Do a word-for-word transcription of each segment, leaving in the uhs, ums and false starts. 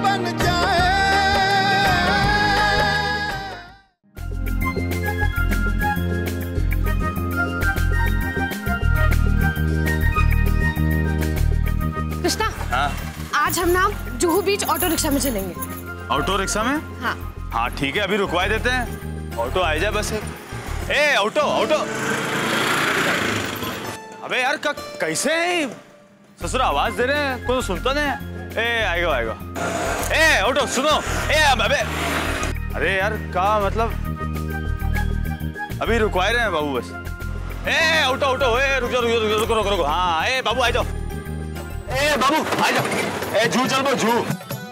बन जाए। कृष्णा, हाँ? आज हम ना जुहू बीच ऑटो रिक्शा में चलेंगे। ऑटो रिक्शा में? हाँ। हाँ ठीक है, अभी रुकवा देते हैं। ऑटो आ जाए बस। ए ऑटो ऑटो, अबे यार का कैसे है ससुर, आवाज दे रहे हैं कोई सुनता नहीं। ए आएगा आएगा। ए ऑटो सुनो। ए अबे अरे यार का मतलब, अभी रुकवा रहे हैं बाबू बस। ए ऑटो ऑटो, ए रुक जाओ रुक जाओ रुको रुको रुको। हाँ ए बाबू आ जाओ। ए बाबू आ जाओ। ए जू चल बो जू।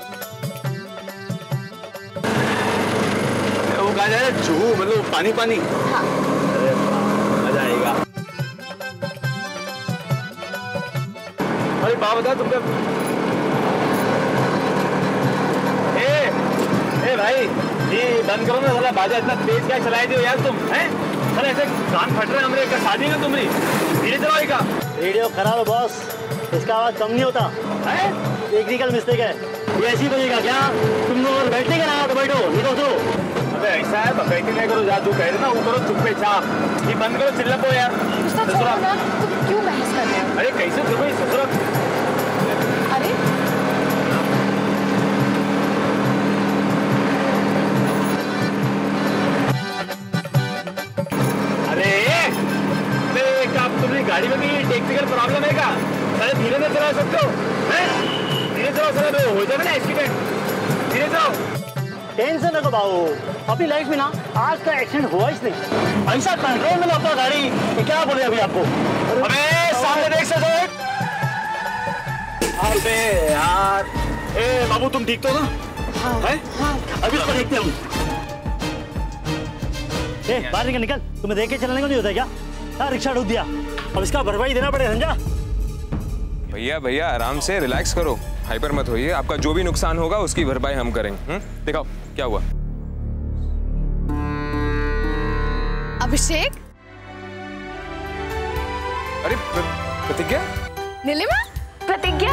वो कहा जाए जू मतलब पानी पानी। हाँ। अरे मजा आएगा। अरे बाप बता तुमको। ए ए भाई ये बंद करो ना साला बाजा, इतना तेज क्या चलाए दियो यार तुम, हैं? अरे ऐसे कान फट रहे हैं हमरे, का शादी ना तुम्हारी, धीरे चलाओ का। रेडियो खराब है बॉस, इसका आवाज कम नहीं होता है, टेक्निकल मिस्टेक है। ये ऐसी बजेगा क्या? तुम लोग बैठने का ना तो बैठो, नहीं तो उठो। अबे ऐसा है, बकैती नहीं करो, जा तू कह रहे ना वो करो चुप्पे चाप, ये बंद करो चिल्ला पो यार। ससुरा ना, तुम क्यों बहस कर रहे हो? अरे कैसे तुम भाई ससुरा? अरे अरे अरे आप तुमने गाड़ी में भी टेक्निकल प्रॉब्लम है क्या? अरे धीरे से चला सकते हो, हैं? धीरे चलाओ सर, हो जाएगा ना एक्सीडेंट, धीरे चलाओ। टेंशन रखो बाबू, अपनी लाइफ में ना आज का एक्सीडेंट हुआ ही नहीं। ऐसा कंट्रोल में लाता गाड़ी, ये क्या बोले अभी आपको? अबे सामने देख सकते हो। अबे यार, ए बाबू तुम ठीक तो ना? हाँ, हैं? हाँ। अभी इसको देखते हम। ए बाहर निकल निकल, तुम्हें देख के चलने को नहीं होता क्या? हाँ रिक्शा डूब दिया, अब इसका भरपाई देना पड़ेगा, समझा? भैया भैया आराम से रिलैक्स करो, हाइपर मत होइए। आपका जो भी नुकसान होगा उसकी भरपाई हम करेंगे। हम्म दिखाओ क्या हुआ। अभिषेक, अरे प्रतिज्ञा, नीलिमा, प्रतिज्ञा,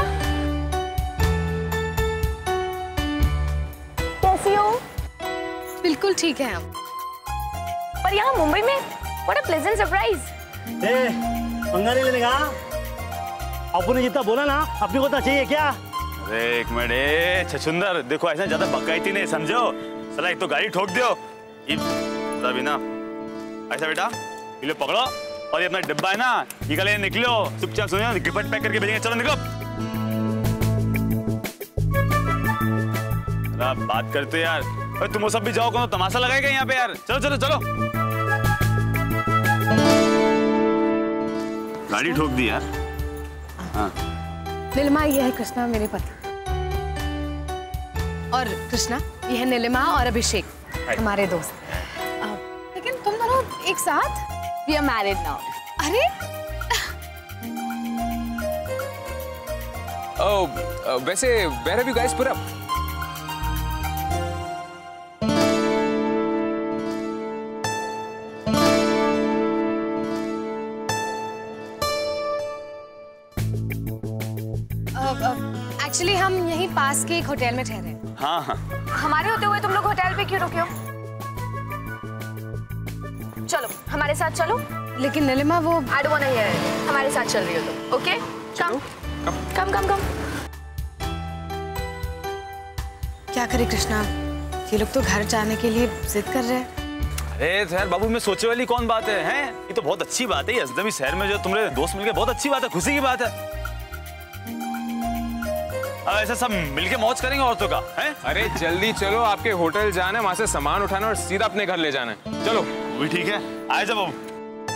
कैसी हो? बिल्कुल ठीक है हम। पर यहाँ मुंबई में what a pleasant surprise। ए पंगा नहीं लेने का, आपने जितना बोला ना अपने को तो चाहिए क्या? अरे एक मिनट, ए छछुंदर देखो ऐसा ज्यादा बकायती नहीं समझो, साला एक तो गाड़ी ठोक दियो, ये तभी ना ऐसा बेटा ये लो पकड़ो, और ये अपना डिब्बा है ना ये कल निकलो चुपचाप, सुनियो गिफ्ट पैक करके भेजेंगे, चलो निकलो। आप बात करते यार, अरे तुम वो सब भी जाओ, कौन तमाशा लगाएगा यहाँ पे यार, चलो चलो चलो। गाड़ी ठोक दी यार। हाँ नीलिमा ये है कृष्णा मेरे पति, और कृष्णा ये है नीलिमा और अभिषेक हमारे दोस्त। लेकिन तुम दोनों एक साथ? We are married now। अरे ओ वैसे where have you guys put up? Actually हम यहीं पास के एक होटल में ठहरे। हाँ हाँ हमारे होते हुए तुम लोग होटल पे क्यों रुके हो? चलो हमारे साथ चलो। लेकिन नीलिमा वो I don't wanna hear it। हमारे साथ चल रही हो तुम, ओके? कम कम कम कम। क्या करे कृष्णा, ये लोग तो घर जाने के लिए जिद कर रहे हैं। अरे तो यार बाबू में सोचे वाली कौन बात है, हैं? ये तो बहुत अच्छी बात है, अजनबी शहर में जो तुम्हारे दोस्त मिल गए बहुत अच्छी बात है, खुशी की बात है। अब ऐसा सब मिलके मौज करेंगे औरतों का, हैं? अरे जल्दी चलो, आपके होटल जाना है, वहां से सामान उठाना और सीधा अपने घर ले जाना है। चलो भी ठीक है, आए जा बाबू।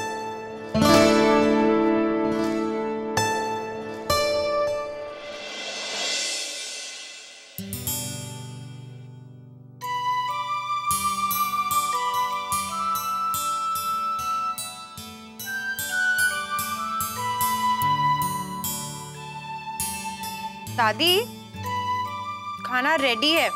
दादी खाना रेडी है।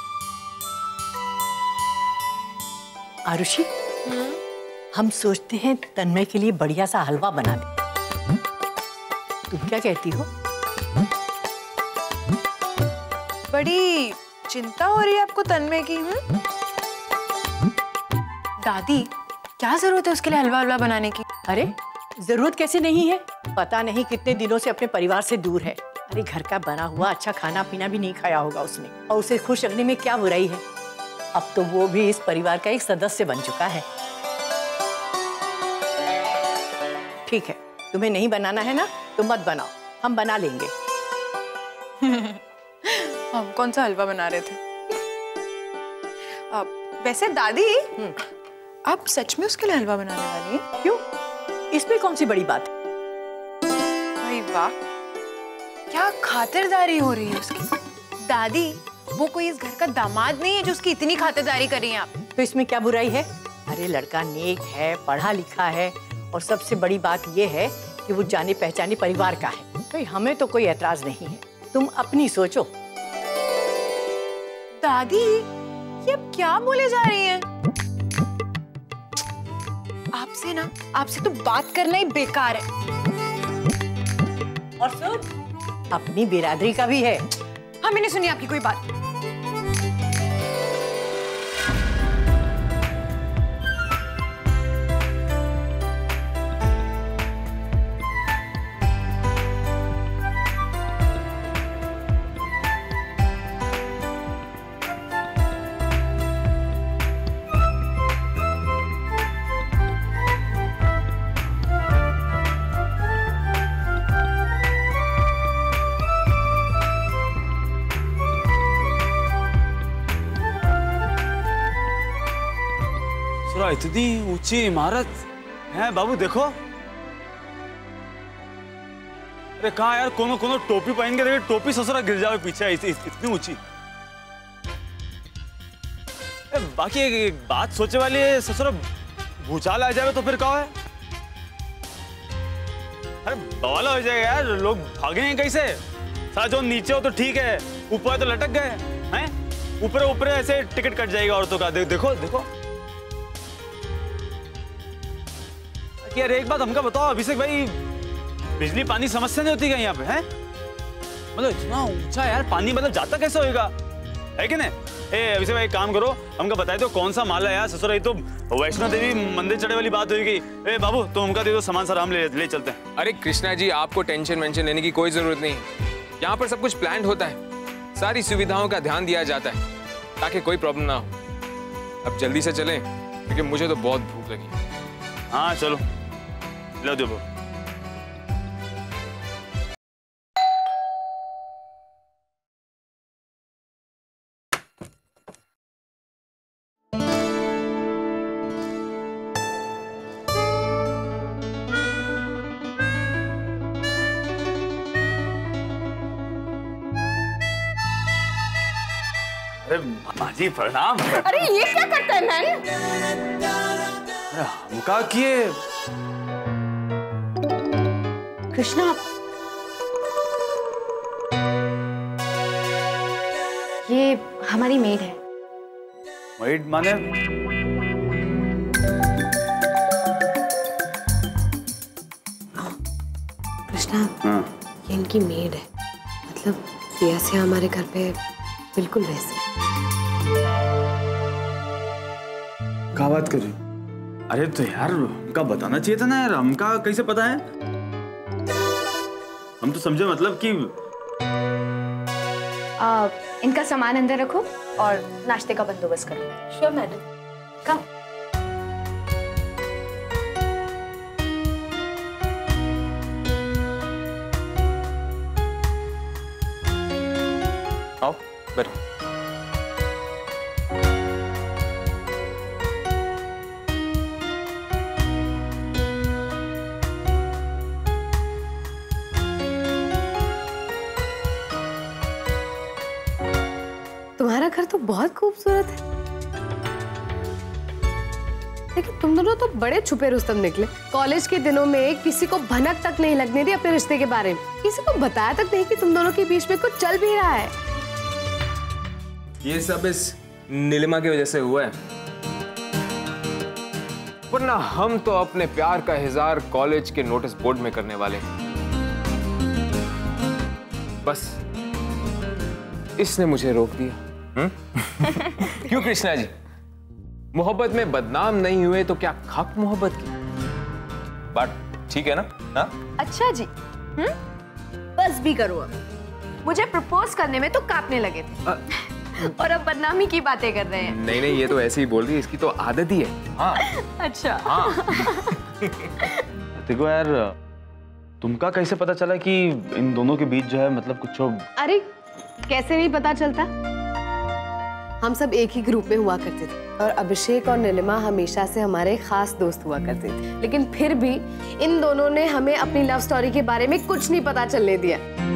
आरुषि, हम सोचते हैं तन्मय के लिए बढ़िया सा हलवा बना दे, तुम क्या कहती हो? बड़ी चिंता हो रही है आपको तन्मय की? हम्म? दादी, क्या जरूरत है उसके लिए हलवा हलवा बनाने की? अरे जरूरत कैसे नहीं है? पता नहीं कितने दिनों से अपने परिवार से दूर है। अरे घर का बना हुआ अच्छा खाना पीना भी नहीं खाया होगा उसने, और उसे खुश रखने में क्या बुराई है? अब तो वो भी इस परिवार का एक सदस्य बन चुका है। ठीक है, तुम्हें नहीं बनाना है ना तो मत बनाओ, हम बना लेंगे। हम कौन सा हलवा बना रहे थे? आ, वैसे दादी, आप सच में उसके लिए हलवा बनाने वाली हैं? क्यों, इसमें कौन सी बड़ी बात है? भाई वाह, क्या खातिरदारी हो रही है उसकी। दादी, वो कोई इस घर का दामाद नहीं है जो उसकी इतनी खातिरदारी कर रही हैं आप। तो इसमें क्या बुराई है? अरे लड़का नेक है, पढ़ा लिखा है, और सबसे बड़ी बात यह है कि वो जाने पहचाने परिवार का है। तो हमें तो कोई एतराज नहीं है, तुम अपनी सोचो। दादी, ये अब क्या बोले जा रही हैं? आपसे ना, आपसे तो बात करना ही बेकार है। और सुन, अपनी बिरादरी का भी है। हमें नहीं सुनी आपकी कोई बात। इतनी ऊंची इमारत है बाबू, देखो। अरे कहा यार, कोनो कोनो टोपी पहन के देखे, टोपी ससुरा गिर जावे पीछे, इत, इत, इतनी ऊंची। बाकी एक, एक बात सोचे वाली है, ससुरा भूचाल आ जावे तो फिर क्या है? अरे बवाला हो जाएगा यार, लोग भागेंगे कैसे? साला जो नीचे हो तो ठीक है, ऊपर तो लटक गए हैं। ऊपर ऊपर ऐसे टिकट कट जाएगा औरतों का। दे, देखो देखो यार, एक बात हमका बताओ अभिषेक भाई, बिजली पानी समस्या नहीं होती क्या यहाँ पे? है मतलब इतना ऊंचा यार, पानी मतलब जाता कैसे होएगा, है कि नहीं? ए अभिषेक भाई, काम करो, हमका बताए तो कौन सा माल है यार। ससुर, तो वैष्णो देवी मंदिर चढ़े वाली बात होगी। ए बाबू, तो हमका दे दो सामान, सर हम ले, ले चलते हैं। अरे कृष्णा जी, आपको टेंशन वेंशन लेने की कोई जरूरत नहीं। यहाँ पर सब कुछ प्लान होता है, सारी सुविधाओं का ध्यान दिया जाता है ताकि कोई प्रॉब्लम ना हो। अब जल्दी से चलें क्योंकि मुझे तो बहुत भूख लगी है। हाँ चलो, लो दो। अरे माजी प्रणाम। अरे ये क्या करता है मैन? अरे हमका किए कृष्णा, ये हमारी मेड है। मेड माने? कृष्णा, हाँ। ये इनकी मेड है, मतलब प्रिया से हमारे घर पे बिल्कुल वैसे। क्या बात कर रही? अरे तो यार हमका बताना चाहिए था ना यार, हमका कैसे पता है? हम तो समझे मतलब कि आ, इनका सामान अंदर रखो और नाश्ते का बंदोबस्त करो। Sure madam, come. आओ बैठो। तुम्हारा घर तो बहुत खूबसूरत है, लेकिन तुम दोनों तो बड़े छुपे रुस्तम निकले। कॉलेज के दिनों में किसी को भनक तक नहीं लगने दी अपने रिश्ते के बारे में, किसी को बताया तक नहीं कि तुम दोनों के बीच में कुछ चल भी रहा है। ये सब इस नीलिमा की वजह से हुआ है, वरना हम तो अपने प्यार का इज़हार कॉलेज के नोटिस बोर्ड में करने वाले हैं। बस इसने मुझे रोक दिया। क्यों कृष्णा जी, मोहब्बत में बदनाम नहीं हुए तो क्या खाक मोहब्बत की बात ठीक है ना? हा? अच्छा जी, हम्म? बस भी करो अब। मुझे प्रपोज करने में तो कांपने लगे थे और अब बदनामी की बातें कर रहे हैं। नहीं नहीं, ये तो ऐसे ही बोल रही है, इसकी तो आदत ही है। हाँ। अच्छा। हाँ। देखो यार, तुमका कैसे पता चला कि इन दोनों के बीच जो है मतलब कुछ हो? अरे कैसे नहीं पता चलता, हम सब एक ही ग्रुप में हुआ करते थे और अभिषेक और नीलिमा हमेशा से हमारे खास दोस्त हुआ करते थे, लेकिन फिर भी इन दोनों ने हमें अपनी लव स्टोरी के बारे में कुछ नहीं पता चलने दिया।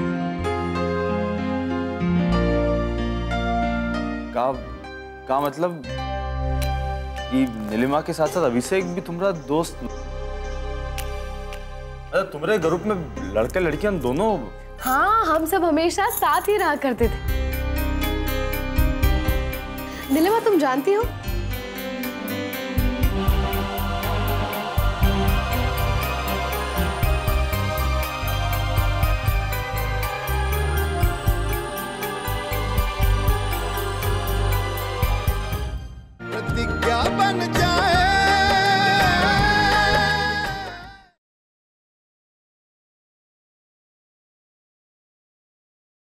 का का मतलब कि नीलिमा के साथ साथ अभिषेक भी तुम्हारा दोस्त? अरे तुम्हारे ग्रुप में लड़के लड़कियां दोनों? हाँ, हम सब हमेशा साथ ही रहा करते थे। नीलिमा, तुम जानती हो